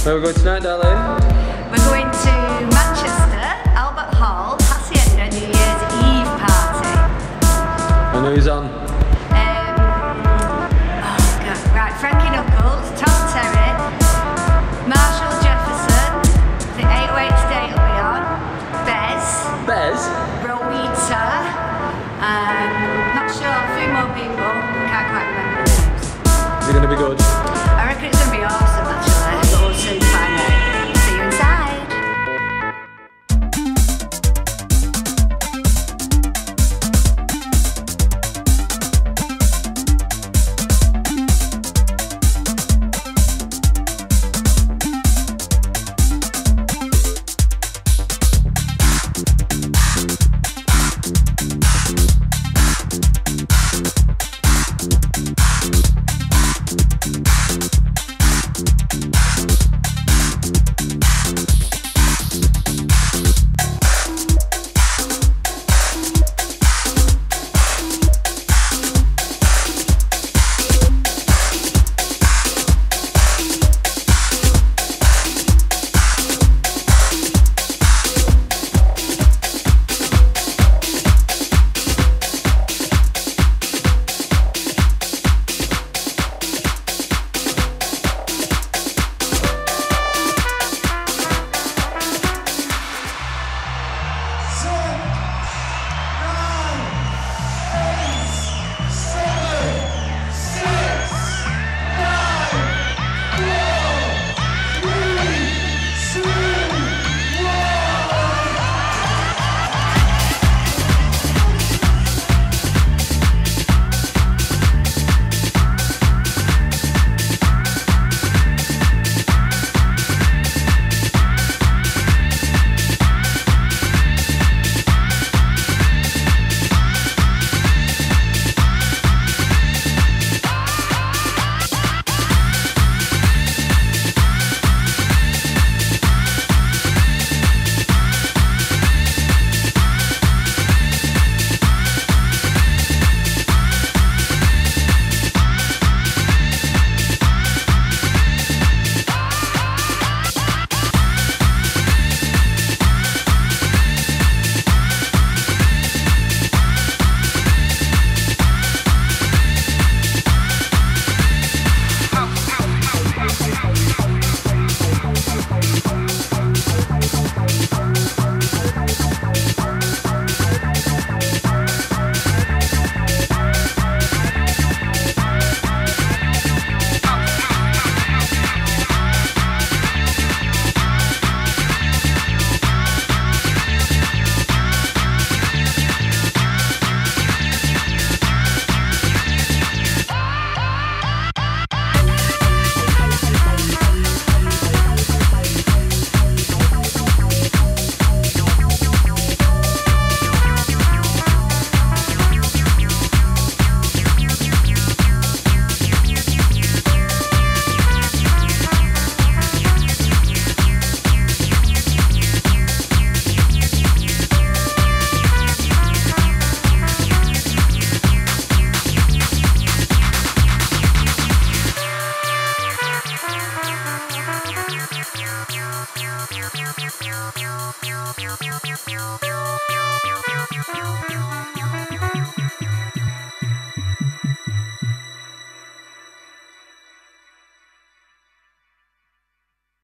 Where are we going tonight, darling? We're going to Manchester, Albert Hall, Hacienda, New Year's Eve party. And who's on? Right, Frankie Knuckles, Todd Terry, Marshall Jefferson, the 808 State will be on, Bez, Rowetta, not sure, a few more people, can't quite remember the names. Is it going to be good?